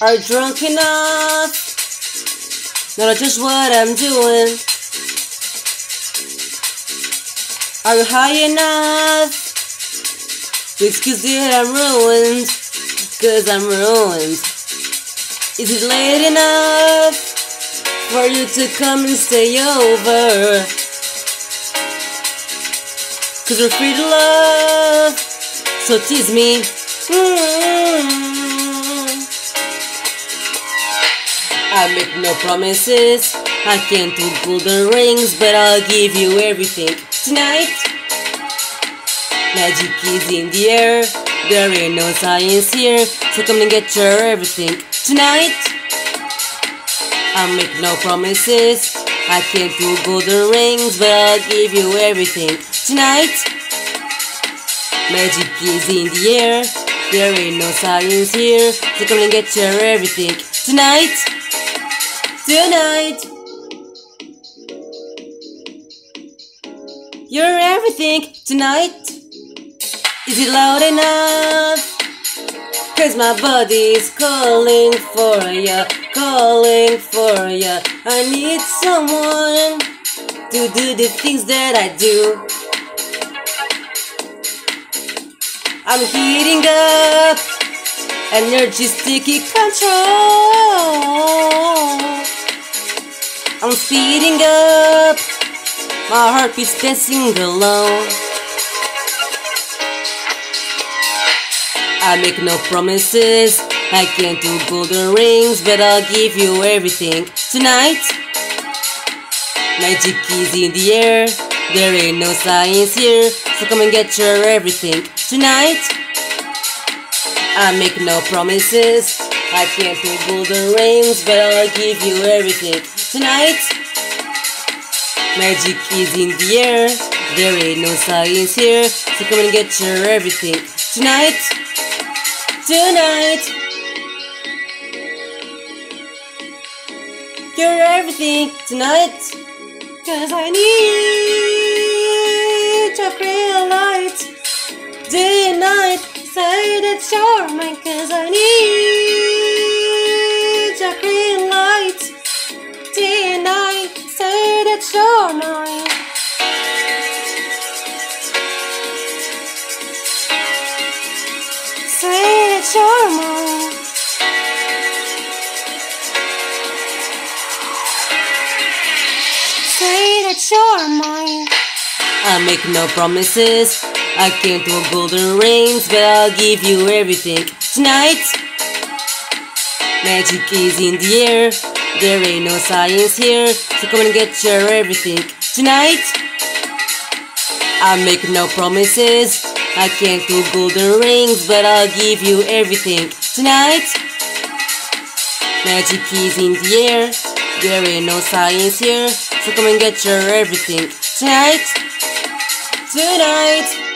Are you drunk enough? Not just what I'm doing. Are you high enough to excuse that I'm ruined? 'Cause I'm ruined. Is it late enough for you to come and stay over? 'Cause we're free to love, so tease me. I make no promises, I can't do golden rings, but I'll give you everything tonight. Magic is in the air, there ain't no science here, so come and get your everything tonight. I make no promises, I can't do golden rings, but I'll give you everything tonight. Magic is in the air, there ain't no science here, so come and get your everything tonight. Tonight, you're everything tonight. Is it loud enough? 'Cause my body's calling for ya, calling for ya. I need someone to do the things that I do. I'm heating up, energy's taking control. I'm speeding up, my heartbeat's dancing alone. I make no promises, I can't do golden rings, but I'll give you everything tonight. Magic is in the air, there ain't no science here, so come and get your everything tonight. I make no promises, I can't do golden rings, but I'll give you everything tonight. Magic is in the air, there ain't no science here, so come and get your everything tonight. Tonight, you're everything tonight. 'Cause I need your green light day and night. Say that you're mine, 'cause I need your green light day and night. Say that you're mine. Say that you're mine. Say that you're mine. I make no promises, I can't do golden rings, but I'll give you everything tonight. Magic is in the air, there ain't no science here, so come and get your everything tonight. I make no promises, I can't do golden rings, but I'll give you everything tonight. Magic is in the air, there ain't no science here, so come and get your everything tonight. Tonight.